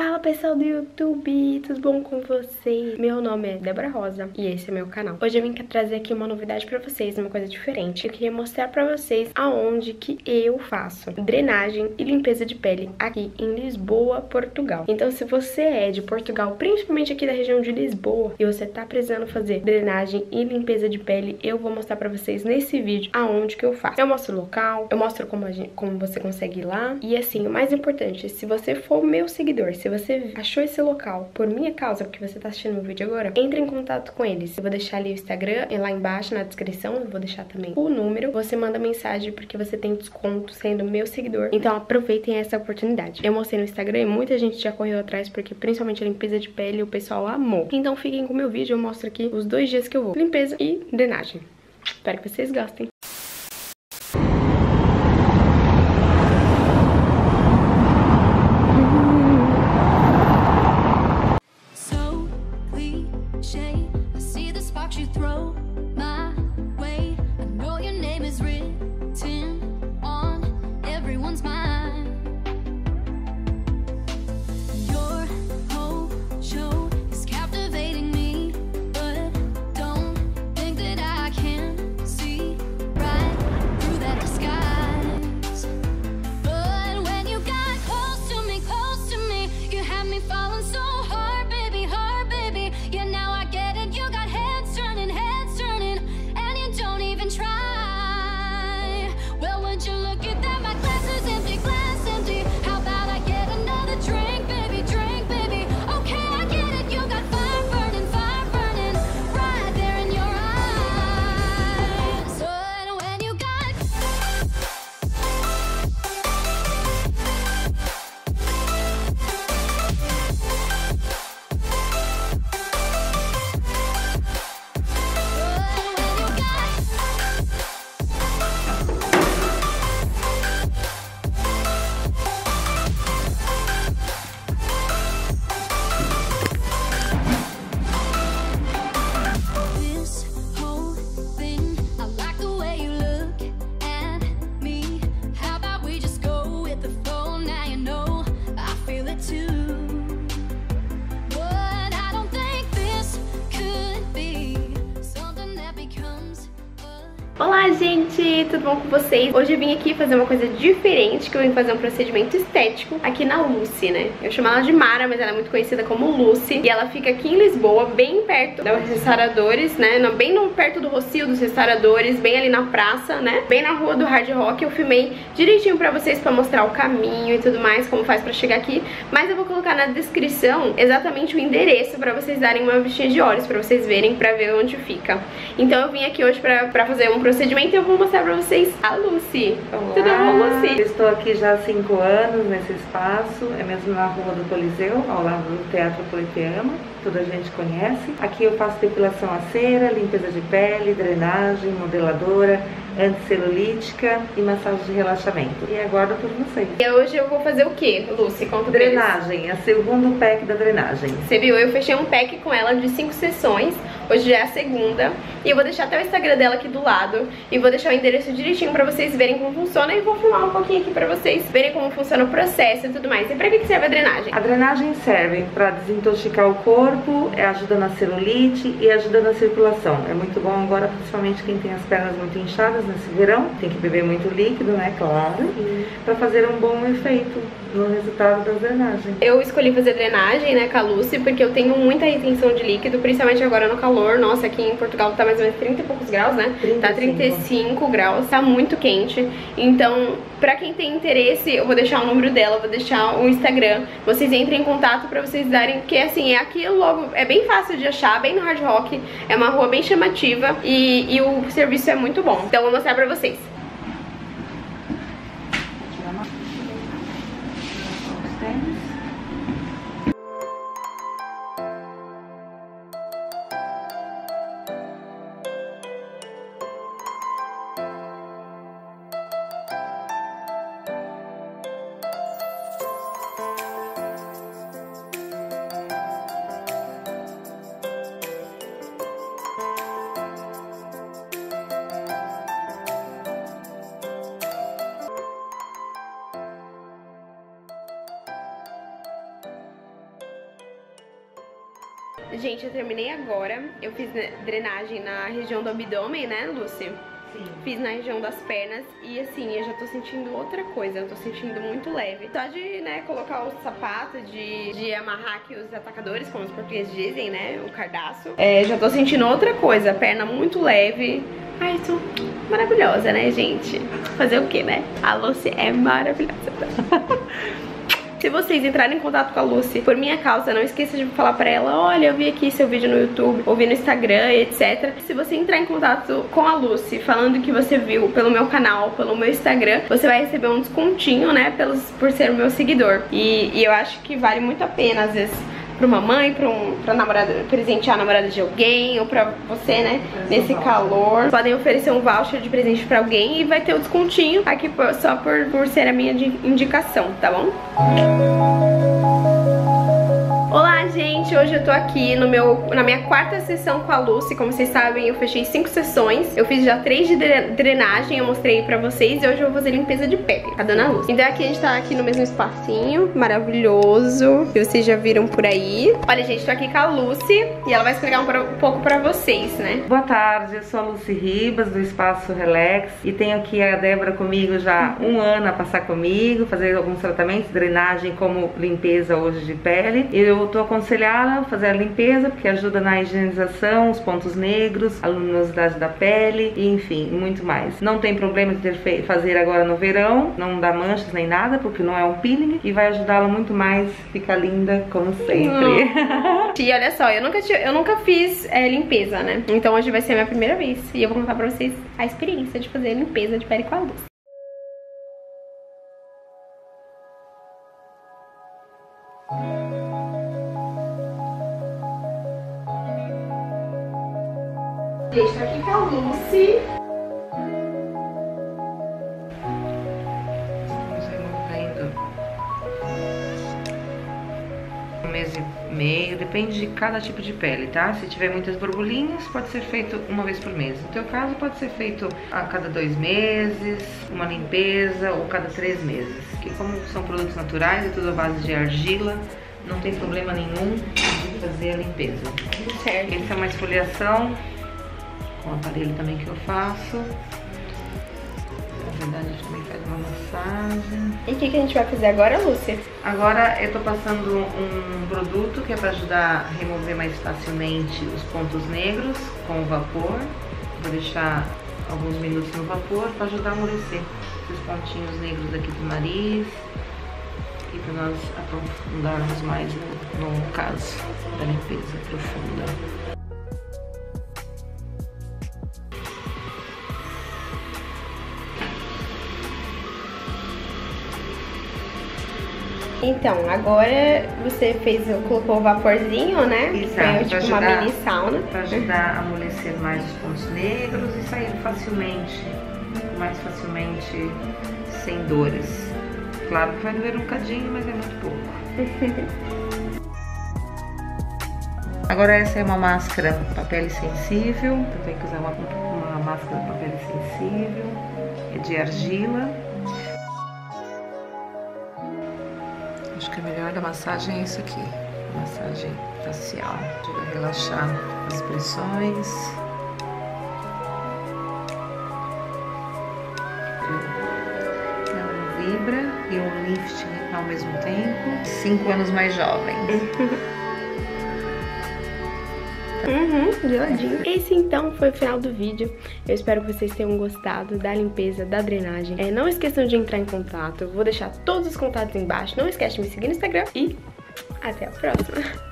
Fala pessoal do YouTube, tudo bom com vocês? Meu nome é Débora Rosa e esse é meu canal. Hoje eu vim trazer aqui uma novidade pra vocês, uma coisa diferente. Eu queria mostrar pra vocês aonde que eu faço drenagem e limpeza de pele aqui em Lisboa, Portugal. Então se você é de Portugal, principalmente aqui da região de Lisboa, e você tá precisando fazer drenagem e limpeza de pele, eu vou mostrar pra vocês nesse vídeo aonde que eu faço. Eu mostro o local, eu mostro como você consegue ir lá. E assim, o mais importante, se você for meu seguidor, se você achou esse local por minha causa, porque você tá assistindo meu vídeo agora, entre em contato com eles. Eu vou deixar ali o Instagram lá embaixo na descrição, eu vou deixar também o número. Você manda mensagem porque você tem desconto sendo meu seguidor. Então aproveitem essa oportunidade. Eu mostrei no Instagram e muita gente já correu atrás, porque principalmente a limpeza de pele o pessoal amou. Então fiquem com o meu vídeo, eu mostro aqui os 2 dias que eu vou. Limpeza e drenagem. Espero que vocês gostem. Olá gente, tudo bom com vocês? Hoje eu vim aqui fazer uma coisa diferente, que eu vim fazer um procedimento estético aqui na Lucy, né? Eu chamo ela de Mara, mas ela é muito conhecida como Lucy. E ela fica aqui em Lisboa, bem perto dos restauradores, né? Bem perto do Rocio dos restauradores, bem ali na praça, né? Bem na rua do Hard Rock. Eu filmei direitinho pra vocês, pra mostrar o caminho e tudo mais, como faz pra chegar aqui. Mas eu vou colocar na descrição exatamente o endereço pra vocês darem uma vistinha de olhos, pra vocês verem, pra ver onde fica. Então eu vim aqui hoje pra fazer um procedimento e eu vou mostrar pra vocês a Lucy. Olá. Tudo bom, Lucy? Eu estou aqui já há 5 anos nesse espaço, é mesmo na rua do Coliseu, ao lado do Teatro Politeama, toda a gente conhece. Aqui eu faço depilação a cera, limpeza de pele, drenagem, modeladora, anticelulítica e massagem de relaxamento. E aguardo por vocês. E hoje eu vou fazer o que, Lucy? Conta pra eles. Drenagem, é o segundo pack da drenagem. Você viu? Eu fechei um pack com ela de 5 sessões. Hoje já é a segunda. E eu vou deixar até o Instagram dela aqui do lado. E vou deixar o endereço direitinho pra vocês verem como funciona. E vou filmar um pouquinho aqui pra vocês verem como funciona o processo e tudo mais. E pra que serve a drenagem? A drenagem serve pra desintoxicar o corpo, ajuda na celulite e ajuda na circulação. É muito bom agora, principalmente quem tem as pernas muito inchadas nesse verão. Tem que beber muito líquido, né? Claro. Pra fazer um bom efeito no resultado da drenagem. Eu escolhi fazer drenagem, né, com a Lucy, porque eu tenho muita retenção de líquido, principalmente agora no calor. Nossa, aqui em Portugal tá mais ou menos 30 e poucos graus, né? 35. Tá 35 graus, tá muito quente. Então, pra quem tem interesse, eu vou deixar o número dela, vou deixar o Instagram. Vocês entrem em contato pra vocês darem, porque assim, é aqui logo, é bem fácil de achar, bem no Hard Rock. É uma rua bem chamativa e o serviço é muito bom. Então eu vou mostrar pra vocês. Gente, eu terminei agora. Eu fiz drenagem na região do abdômen, né, Lucy? Sim. Fiz na região das pernas e assim, eu já tô sentindo outra coisa, eu tô sentindo muito leve. Só de, né, colocar o sapato, de amarrar aqui os atacadores, como os portugueses dizem, né, o cardaço. Já tô sentindo outra coisa, perna muito leve. Ai, tô maravilhosa, né, gente? Fazer o quê, né? A Lucy é maravilhosa. Se vocês entrarem em contato com a Lucy por minha causa, não esqueça de falar pra ela: olha, eu vi aqui seu vídeo no YouTube, ou vi no Instagram, etc. Se você entrar em contato com a Lucy falando que você viu pelo meu canal, pelo meu Instagram, você vai receber um descontinho, né, por ser o meu seguidor. E eu acho que vale muito a pena, às vezes, pra uma mãe, pra namorada, presentear a namorada de alguém, ou pra você, né, nesse calor. Podem oferecer um voucher de presente pra alguém e vai ter o descontinho aqui só por ser a minha indicação, tá bom? Olá, gente! Hoje eu tô aqui na minha quarta sessão com a Lucy. Como vocês sabem, eu fechei 5 sessões. Eu fiz já 3 de drenagem, eu mostrei pra vocês. E hoje eu vou fazer limpeza de pele, a dona Lucy. Então aqui a gente tá aqui no mesmo espacinho, maravilhoso, que vocês já viram por aí. Olha, gente, tô aqui com a Lucy e ela vai explicar um pouco pra vocês, né? Boa tarde, eu sou a Lucy Ribas, do Espaço Relax. E tenho aqui a Débora comigo já há 1 ano a passar comigo, fazer alguns tratamentos, drenagem como limpeza hoje de pele. Eu tô aconselhada a fazer a limpeza, porque ajuda na higienização, os pontos negros, a luminosidade da pele, e enfim, muito mais. Não tem problema de fazer agora no verão, não dá manchas nem nada, porque não é um peeling, e vai ajudá-la muito mais, ficar linda como sempre. E olha só, eu nunca fiz limpeza, né? Então hoje vai ser a minha primeira vez, e eu vou contar pra vocês a experiência de fazer limpeza de pele com a Lucy. Gente, tô aqui com a Lucy. Um mês e meio, depende de cada tipo de pele, tá? Se tiver muitas borbulhinhas, pode ser feito uma vez por mês. No teu caso, pode ser feito a cada 2 meses, uma limpeza, ou cada 3 meses. Que como são produtos naturais, é tudo à base de argila, não tem problema nenhum de fazer a limpeza. Certo. Essa é uma esfoliação com o aparelho também que eu faço. Na verdade, a gente também faz uma massagem. E o que a gente vai fazer agora, Lucy? Agora eu tô passando um produto que é para ajudar a remover mais facilmente os pontos negros com o vapor. Vou deixar alguns minutos no vapor para ajudar a amolecer os pontinhos negros aqui do nariz e para nós aprofundarmos mais no caso da limpeza profunda. Então, agora você colocou o vaporzinho, né? Exato, foi tipo uma mini sauna. Para ajudar a amolecer mais os pontos negros e sair mais facilmente, sem dores. Claro que vai doer um bocadinho, mas é muito pouco. Agora essa é uma máscara para pele sensível. Eu tenho que usar uma máscara para pele sensível. É de argila. Acho que o melhor da massagem é isso aqui, a massagem facial. Ajuda a relaxar as pressões. Ela vibra e um lifting ao mesmo tempo. 5 anos mais jovem. Geladinho. Esse então foi o final do vídeo. Eu espero que vocês tenham gostado da limpeza, da drenagem. Não esqueçam de entrar em contato. Eu vou deixar todos os contatos embaixo. Não esquece de me seguir no Instagram e até a próxima.